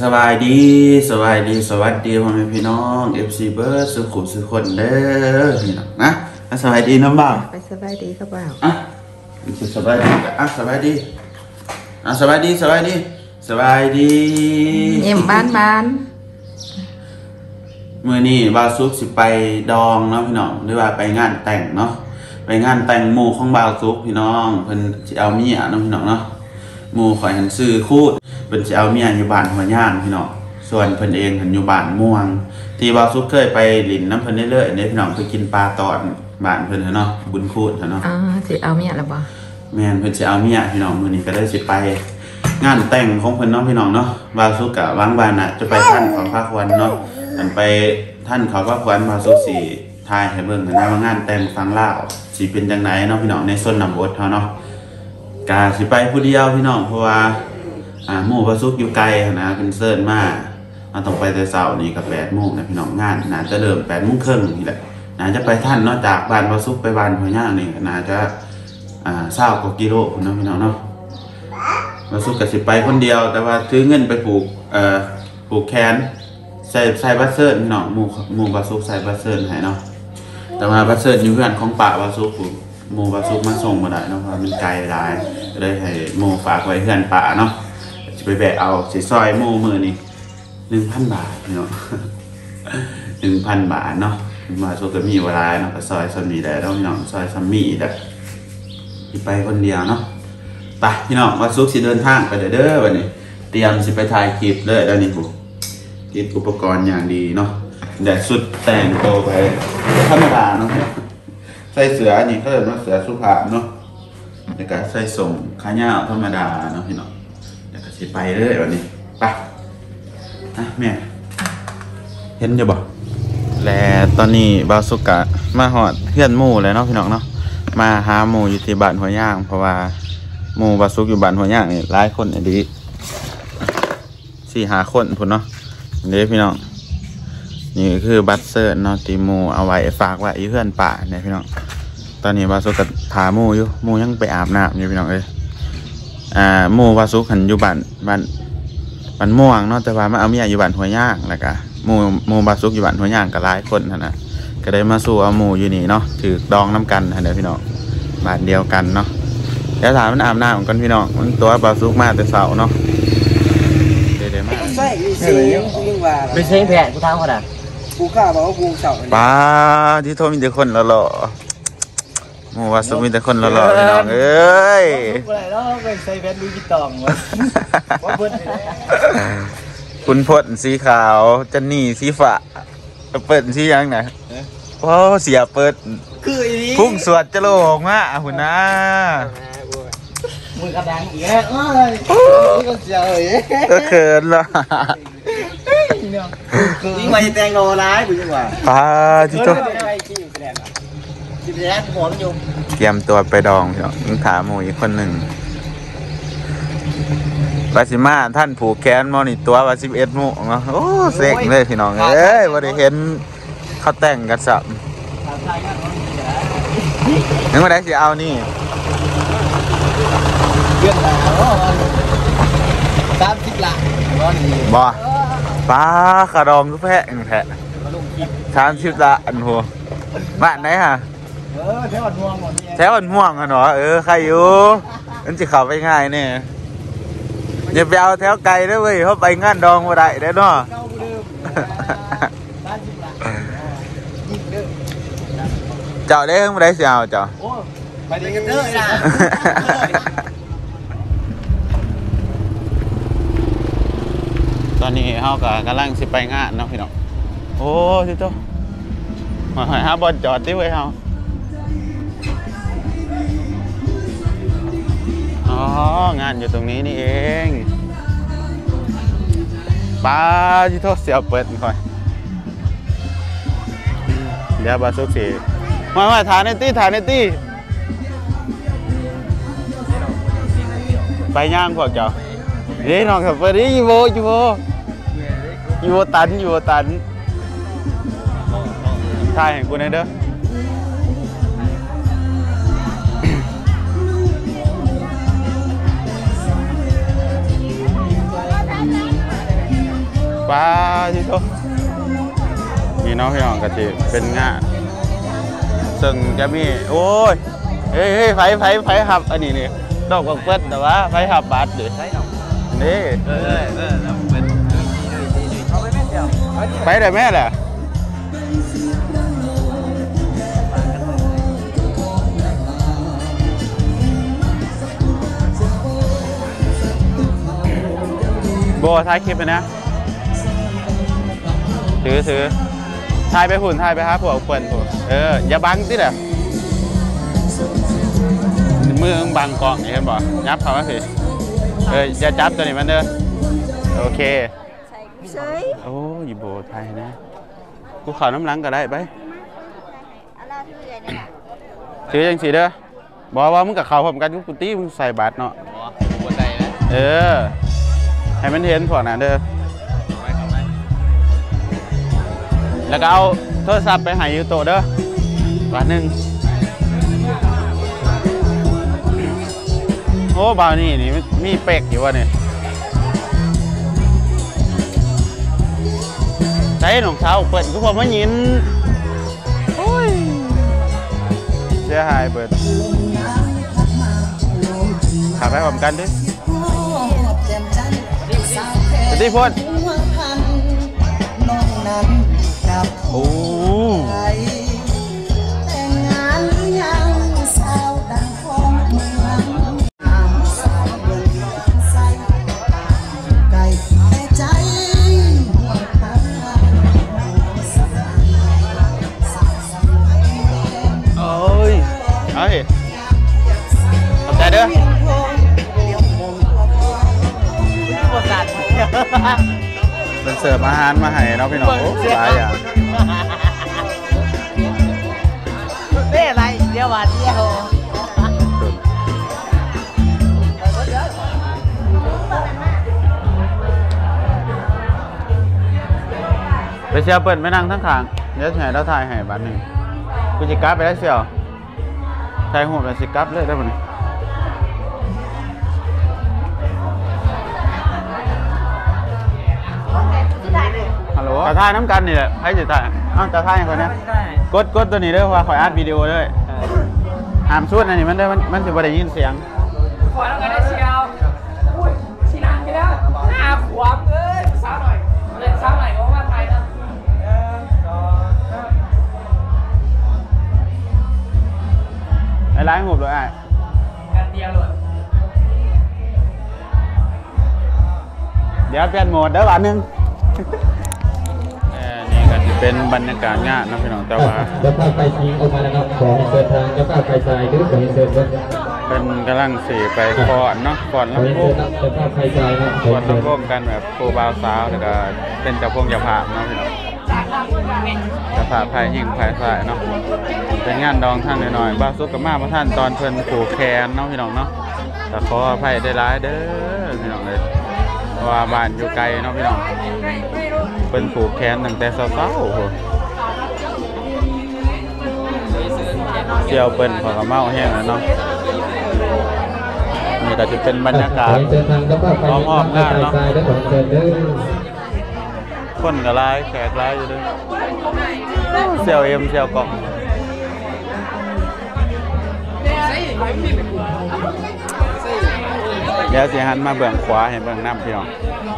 สบายดีสบายดีสวัสดีพ่อแม่พี่น้องFCเบิร์ดสุขุมสุขคนเด้อพี่น้องนะสบายดีน้ำบ่าวไปสบายดีครับบ่าวสบายดีสบายดีสบายดีสบายดีสบายดีเยี่ยมบ้านมื้อนี้บ่าวซุกสิไปดองเนาะพี่น้องหรือว่าไปงานแต่งเนาะไปงานแต่งหมู่ของบ่าวซุกพี่น้องเพิ่นสิเอาเมียเนาะพี่น้องเนาะหมู่ข่อยหันซื้อคูดเพิ่นสิเอาเมียอยู่บ้านหัวย่างพี่น้องส่วนเพิ่นเองเพิ่นอยู่บ้านม่วงที่บ่าวซุกเคยไปลินน้ำเพิ่นเรื่อยๆเนี่ยพี่น้องไปกินปลาตอนบ้านเพิ่นเนาะบุญคูดเนาะสิเอาเมียแล้วบ่แม่นเพิ่นสิเอาเมียพี่น้องมื้อนี้ก็ได้สิไปงานแต่งของเพิ่นเนาะพี่น้องเนาะบ่าวซุกกะวางบ้านน่ะจะไปท่านเขาพระควรเนาะอันไปท่านเขาพระควรบ่าวซุกสิถ่ายให้เบิ่งนะว่างานแต่งฟังลาวสิเป็นจังไดเนาะพี่น้องในโซนน้ำบดเฮาเนาะกะสิไปผู้เดียวพี่น้องเพราะว่าหมู่บ่าวซุกอยู่ไกลนะเพิ่นเซิ้นมาต้องไปแต่เช้านี่ก็8:00 นนะพี่น้องงานน่าจะเริ่ม8:30 นนี่แหละน่าจะไปท่านเนาะจากบ้านบ่าวซุกไปบ้านหัวย่างนี่น่าจะ20 กว่ากิโลพุ่นเนาะพี่น้องเนาะบ่าวซุกก็สิไปคนเดียวแต่ว่าถือเงินไปผูกแขนใส่บัตรเซิร์พี่น้องหมู่บ่าวซุกใส่บัตรเซิร์ให้เนาะแต่ว่าบัตรเซิร์อยู่เพื่อนของป้าบ่าวซุกหมู่บ่าวซุกมาส่งบ่ได้เนาะเพราะมันไกลหลายก็เลยให้หมู่ฝากไว้เพื่อนป้าเนาะสิไปแบกเอาสิซอยหมู่มื้อนี้ 1,000 บาทพี่น้อง 1,000 บาทเนาะบ่าวซุกก็มีเวลาเนาะก็ซอยซัมมี่ได้เนาะพี่น้องซอยซัมมี่ได้สิไปคนเดียวเนาะไปพี่น้องบ่าวซุกสิเดินทางไปเด้อวันนี้เตรียมสิไปถ่ายคลิปเลยแล้วนี่ผมเตรียมอุปกรณ์อย่างดีเนาะเดี๋ยวสุดแต่งตัวไปธรรมดาเนาะใส่เสื้อนี่เขาเรียกว่าเสื้อสุภาพเนาะเดี๋ยวก็ใส่ส่งขายาวธรรมดาเนาะพี่น้องเดี๋ยวก็สิไปเลยวันนี้ไปแม่เห็นอยู่บ่และตอนนี้บ่าวซุกกะมาหอดเพื่อนหมู่เลยเนาะพี่น้องเนาะมาหาหมู่อยู่ที่บ้านหัวย่างเพราะว่าหมู่บ่าวซุกอยู่บ้านหัวย่างนี่หลายคนดี4-5 คนพุ่นเนาะนี่พี่น้องนี่คือบัตรเซิร์เนาะที่หมู่เอาไว้ฝากไว้เพื่อนป่าเนี่ยพี่น้องตอนนี้บ่าวซุกก็ถามหมู่อยู่หมู่ยังไปอาบน้ำอยู่พี่น้องหมู่บ่าวซุกหันอยู่บ้านม่วงเนาะแต่ว่ามาเอาเมียอยู่บ้านหัวย่างแล้วก็หมู่บ่าวซุกอยู่บ้านหัวย่างก็หลายคนนะก็ได้มาสู่เอาหมู่อยู่นี่เนาะถือดองน้ำกันเด้อพี่น้องบ้านเดียวกันเนาะแล้วถามมันอาบน้ำกันพี่น้องมันตัวบ่าวซุกมาแต่เช้าเนาะไปเซ็งแผนกูทำเขาด่ากูข้าบอกว่ากูเสาป้าที่โทรมีแต่คนหล่อๆหมู่ว่าซุกมีแต่คนหล่อๆพี่น้องเอ้ยอะไรเนาะไปใส่แว่นดูกีตองวะว่าเพิ่นคุณพจน์สีขาวจันนี่สีฟ้าเปิดสียังไงโอ้เสียเปิดคืออีนี้พุ่งสวดจะโลงอ่ะหุ่นนะมือกระดังอีกแล้วก็เสียเลยก็เขินละยิ่งมาจะแต่งโนร้ายกูจังหวะป้าที่โตเตรียมตัวไปดองเนาะถามหมู่อีกคนหนึ่งวาสิมาท่านผูกแขนมอนี่ตัวว่า11 โมงเนาะโอ้เซ็งเลยพี่น้องเอ้ยว่าได้เห็นเขาแต่งกันสับนึกว่าได้สิเอานี่เรื่องราว30 ละบ่ป้าขะดองก็แพะแพะ30 ละอันหัวบ้านไหนฮะแถวม่วงหมดแถวม่วงอ่ะเนาะใครอยู่มันจะเข้าไปง่ายเนี่ยอย่าไปเอาแถวไกลด้วยเว้ยเขาไปงานดองมาได้เด้อเนาะเจ้าได้ไม่ได้เสียวเจ้าไปดีกันเถอะนะตอนนี้เขากำลังสิไปงานเนาะพี่น้องโอ้ที่โตมาหาบอลจอดที่เว้ยเขาอ๋องานอยู่ตรงนี้นี่เองป้าที่โทษเสียเปิดค่อยเดี๋ยวบาซุกสิมาถ่ายในตี้ไปย่างพวกเจ้าเฮ้ยน้องขับไปดิยูโวตันถ่ายให้กูหน่อยเด้อป้าที่โตนี่น้องพี่น้องกะทิเป็นงานซึ่งจะมีโอ้ยเฮ้ยไฟหับอันนี้นี่ดอกกเปิ้ลแต่ว่าไฟหับบาทดินี่ไปได้แม่แหละโบถ่ายคลิปไปนะถือถ่ายไปหุ่นถ่ายไปครับพวกเปิ้ลอย่าบังสิเด้อมือบังกล่องเห็นบ่ยับเขาว่าสิอย่าจับตัวนี้มันเด้อโอเคใช่โอ้ยโบถ่ายนะกูขอน้ำล้างก็ได้ไปถือยังสิเด้อบอกว่ามึงกับเขาผมกันกูตีมึงใส่บาทเนาะให้มันเห็นพวกนั้นเด้อแล้วก็เอาโทรศัพท์ไปหายูโตเด้อบาทหนึ่งโอ้บ่าวนี่มีเป็กอยู่วะเนี่ยใช้หนองเท้าเปิดก็พอมายินโอ้ยเสียหายเปิดขับไปพร้อมกันดิสวัสดีพ่นโอ้ขอบใจเด้อเป็นเสิร์ฟอาหารมาให้เราพี่น้องโอ้หลายอย่างเด้อะไรเดี๋ยววันเดียวไปเชียวเปิดไม่นั่งทั้งขางเดี๋ยวถ่ายแล้วถ่ายให้บัตรหนึ่งกูจะกราฟไปได้เชียวถ่ายหัวไปสิกราฟเลยได้ป่ะเนี่ยฮัลโหลจะถ่ายน้ำกันนี่แหละให้จะถ่ายจะถ่ายคนนี้กดตัวนี้ด้วยว่าขออัดวิดีโอด้วยห้ามชุดอันนี้มันได้มันจะไม่ได้ยินเสียงขอแล้วกันได้เชียวชีนังไปแล้ว5 ขวบสาวหน่อยเล่นสาวหน่อยเพราะว่าไทยนะไล่หูบเลยกันเดียวเลยเดี๋ยวเปลี่ยนโหมดเด้อวันหนึ่งนี่ก็จะเป็นบรรยากาศงานนะพี่น้องแต่ว่าจะพาไปชิงออกมาแล้วครับของเดินทางจะพาไปใจหรือของเดินเป็นกำลังสีไปก่อนเนาะก่อนลำโพงก่อนลำโพงกันแบบครูบาวสาวแล้วก็เป็นเจ้าพงเจ้าภาพเนาะพี่น้องเจ้าภาพไพ่หิ่งไพ่สายเนาะเป็นงานดองท่านหน่อยๆบ้าซุกกับมาพระท่านตอนเพิ่นผูกแขนเนาะพี่น้องเนาะแต่ขออภัยได้ร้ายเด้อพี่น้องเลยเพราะว่าบ้านอยู่ไกลเนาะพี่น้องเป็นผูกแขนตั้งแต่เช้าๆเสี่ยวเปิ้นพอกระเมาแห้งแล้วเนาะนี่ก็จะเป็นบรรยากาศอ้อมๆงานเนาะคนก็ร้ายแขกร้ายอยู่ด้วยเสี่ยวเอ็มเสี่ยวกล่องเดี๋ยวสิหันมาเบื้องขวาเห็นเบื้องน้ำพี่น้อง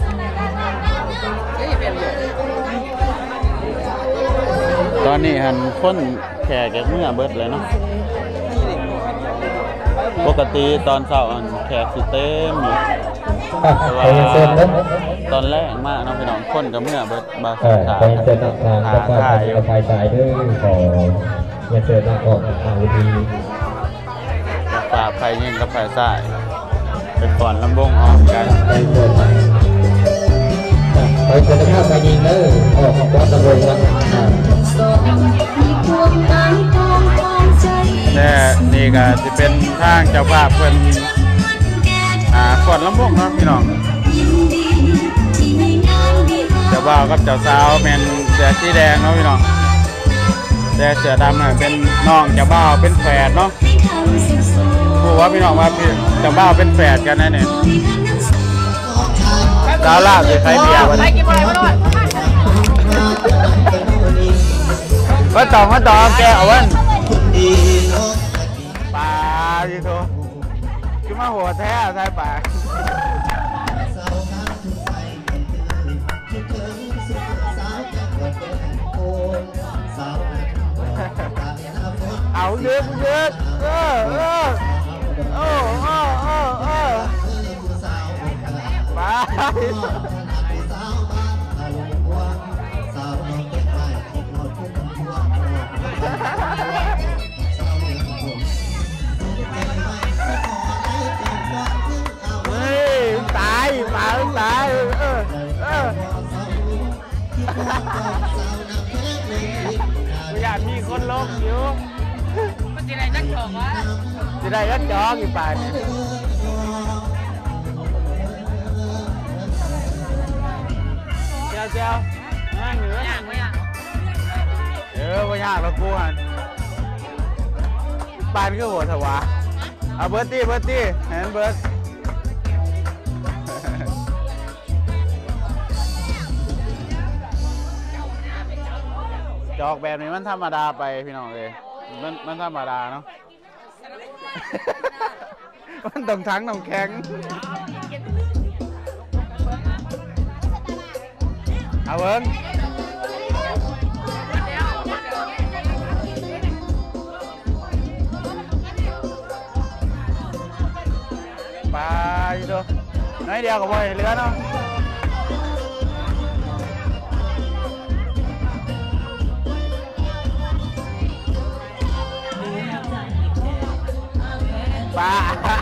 ตอนนี้หันคนแขกเมื่อเบิดเลยเนาะปกติตอนเช้าแขกสิเต็มอยู่ตอนแรกมากน้องพี่น้องคนกับเมื่อเบิดบาสุดท้ายถ่ายอยู่ถ่ายด้วยของเงินเดือนออกทางวิธีฝากไฟยิงกับไฟสายเป็นก่อนลำบงออกกันไปเจอข้าวไปยิงเนอออกของวัดตะบนวัดแต่นี่ก็จะเป็นทางเจ้าภาพเพิ่นก่อนลำบงเนาะพี่น้องเจ้าบ่าวกับเจ้าสาวเป็นเสื้อสีแดงเนาะพี่น้องแต่เสื้อดำเป็นน้องเจ้าบ่าวเป็นแฝดเนาะผู้ว่าพี่น้องว่าเจ้าบ่าวเป็นแฝดกันนะเนี่ยสาวลาบหรือใครเบียร์วันนี้มาต่อแกเอาวันปลาดิโถคือมาหัวแท้ใช่ปลาเอาเยอะปลาตายอยากมีคนลงอยู่มันจะได้ยักษ์จอกวะจะได้ยักษ์จอกอีกป่านเนี่ยเจ้าง่ายเหนือไม่ยากไม่ยากเรากลัวป่านก็หัวถวาเอาเบิร์ตตี้เห็นเบิร์ตจอกแบบนี้มันธรรมดาไปพี่น้องเลยมันธรรมดาเนาะ มันต้องทั้งน้ำแข็งเอาเบิ้งไปดูน้อยเดียวกับบ่อยเหลือเนาะปลา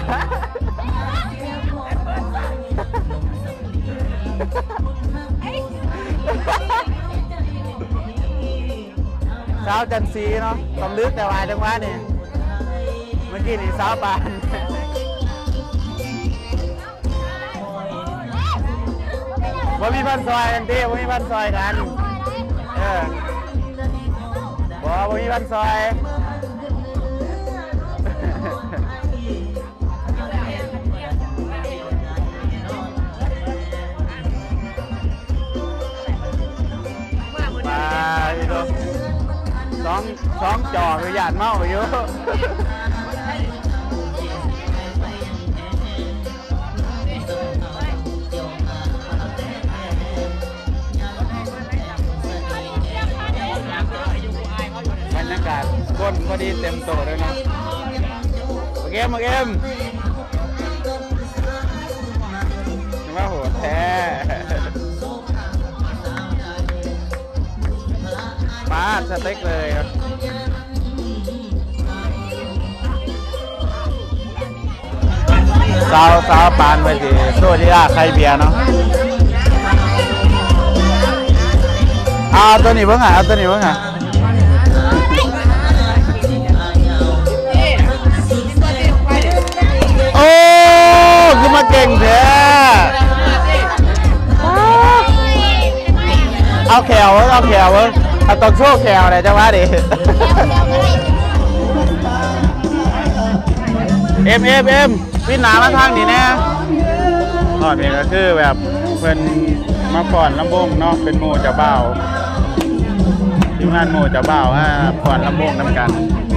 สาวจันทรีเนาะต้องลึกแต่วายจังหวะนี่เมื่อกี้นี่สาวปานว่ามีพันซอยกันดิว่ามีพันซอยกันว่ามีพันซอยสองจอคือหยาดเมาอยู่บรรยากาศก้นพอดีเต็มโต๊ะเลยนะโอเคมาเกมว่าโหแท้ปลาสเต็กเลยสาวปานไปสิโซดิอาไข่เบียร์เนาะเอาตัวนี้เพิ่งโอ้คือมาเก่งแท้เอาแขวเอาต้องโชว์แขวเลยจังหวะดิเอ็มพี่หนามาทางนี้เนี่ยตอนนี้ก็คือแบบเป็นมาก่อนลำบงเนาะเป็นโมจะเบ้าทีมงานโมจะเบ้าก่อนลำบงน้ำกัน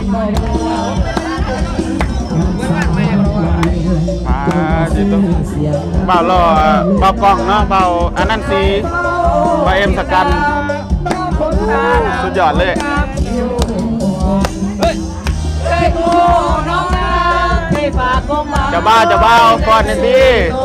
จิตเบ้ารอเบ้ากล้องเนาะเบ้าอันนั้นซีเบ้าเอ็มสกันสุดยอดเลยจะบ้าก่อนนี่ดิ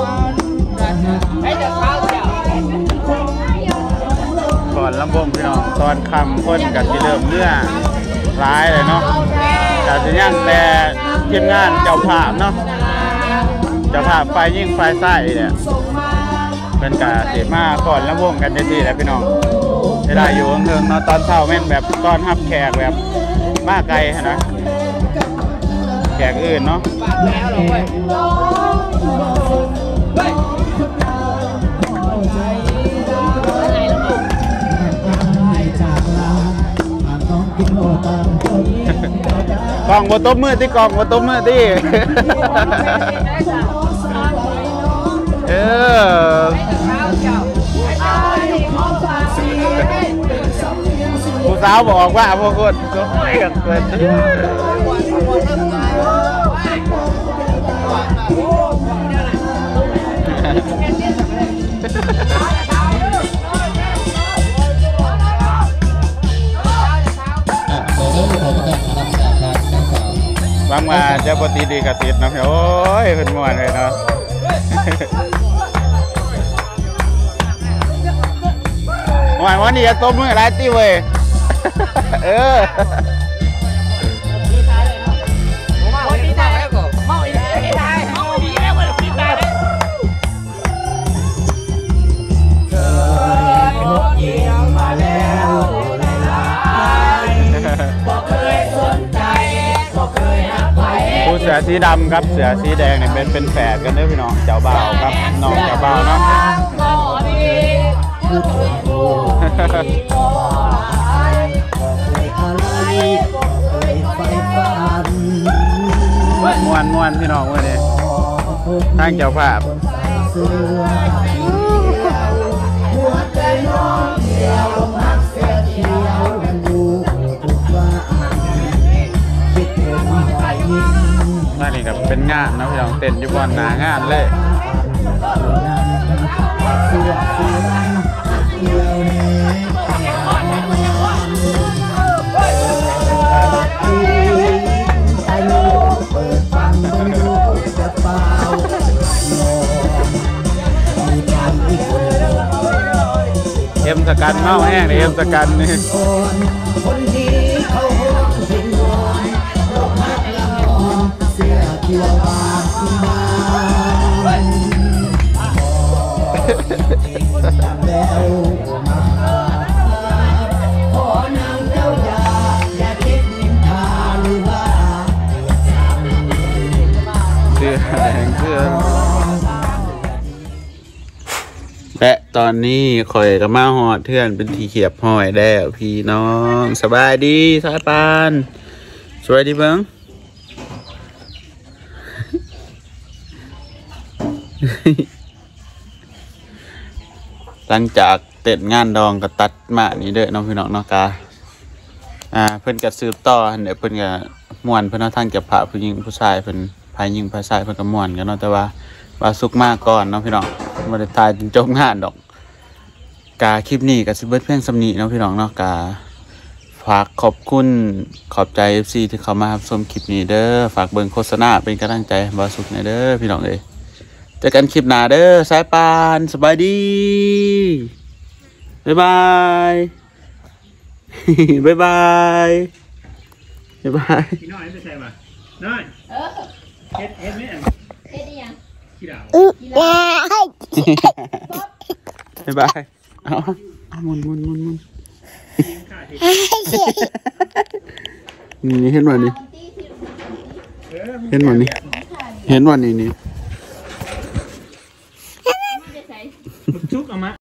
ก่อนลำบงพี่น้องตอนคำคนกับที่เริ่มเนื้อร้ายเลยเนาะแต่จะย่างแต่ทีมงานเจ้าภาพเนาะเจ้าภาพไฟยิ่งไฟไส้เนี่ยเป็นกาเสียมาก่อนลำบงกันจะดีแหละพี่น้องจะได้อยู่เทิงเนาะตอนเช้าแม่นแบบตอนรับแขกแบบมาไกลนะแขกอื่นเนาะกล่องบนโต๊ะมือที่กล่องบนโต๊ะมือที่ผู้สาวบอกว่าพวกคนก็ไม่กันเกินบางมาจะปฏิดีกติดนะโอ้ยเป็นมวนเลยเนาะวันนี้จะต้มมืออะไรตีเว้ยเออผู้เสือสีดำครับเสือสีแดงเนี่ยเป็นแฝดกันเด้อพี่น้องเจ้าบ่าวครับน้องเจ้าบ่าวเนาะมวนพี่น้องวันนี้ทางเจ้าภาพนั่นนี่ครับเป็นงานนะพี่น้องเต้นอยู่บนหน้างานเลยเอ็มสกันเมาแห้งเลยเอ็มสกันนี่และตอนนี้ข่อยกับมาหอดเทื่อนเป็นทีเขียบหอยแล้วพี่น้องสบายดีสายปานสวัสดีเบิ้ง หลังจากเต้นงานดองก็ตัดมานี่เด้อน้องพี่น้องเนาะกาเพิ่นก็สืบต่อเดี๋ยวเพิ่นก็ม่วนเพิ่นเอาทางเก็บผ้าผู้หญิงผู้ชายเพิ่นภายหญิงภายชายเพิ่นก็ม่วนกันเนาะแต่ว่าสุกมากก่อนเนาะพี่น้องบ่ได้ตายจนจบงานดอกกาคลิปนี้ก็สิเบิดเพียงส่ำนี้เนาะพี่น้องเนาะกาฝากขอบคุณขอบใจ FC ที่เข้ามารับชมคลิปนี้เด้อฝากเบิ่งโฆษณาเป็นกำลังใจให้บ่สุกหน่อยเด้อพี่น้องเอ้ยเจอกันคลิปหน้าเด้อสายปานสบายดีบ๊ายบายบ๊ายบายบ๊ายบายพี่น้อยไม่ใช่ป่ะน้อยเฮ็ดไหมเฮ็ดยังขี้ดาวบ๊ายบายเอามุนนี่เห็นวันนี้เห็นวันนี้นี่ชุกเอามา